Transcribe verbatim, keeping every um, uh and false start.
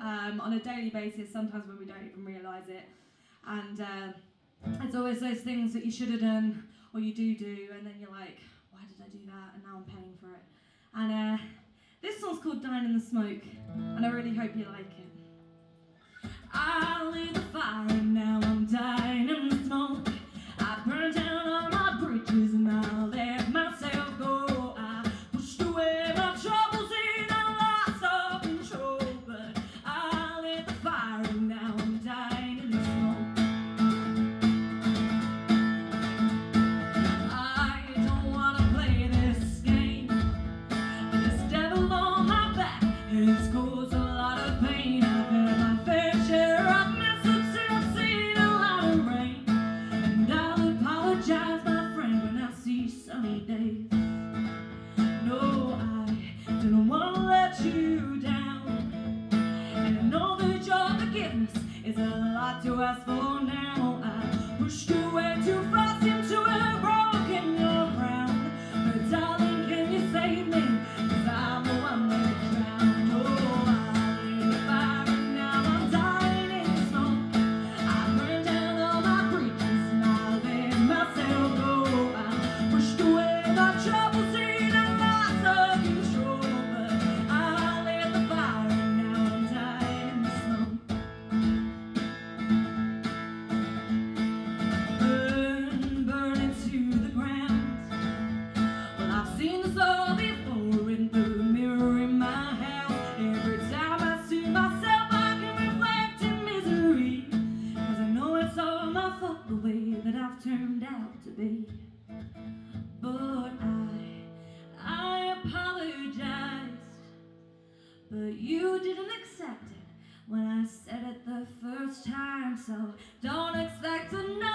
um, on a daily basis, sometimes when we don't even realise it. And uh, it's always those things that you should have done or you do do, and then you're like, why did I do that? And now I'm paying for it. And uh, this song's called Dying in the Smoke, and I really hope you like it. I lit the fire and now I'm dying in the smoke. I burned down all my bridges and I let myself go. I pushed away my troubles and I lost all control. But I lit the fire and now I'm dying in the smoke. I don't want to play this game, but this devil on my back has caused a lot of pain. I've had my fair share of mess-ups and I've seen a lot of rain. And I'll apologize, my friend, when I see sunny days. No, I didn't want to let you down, and I know that your forgiveness is a lot to ask for now. I pushed you way too fast into a broken your ground. But darling, can you save me? 'Cause I'm the one that drowned. Oh, I lit the fire and now I'm dying in the smoke. I burned down all my bridges and I let myself go. I pushed away my troubles and I lost all control. But I lit the fire and now I'm dying in the smoke. Burn, burn it to the ground. Well, I've seen this all before, and through the mirror in my house, every time I see myself I can reflect in misery. 'Cause I know it's all my fault, the way that I've turned out to be. But I, I apologized, but you didn't accept it when I said it the first time. So don't expect to know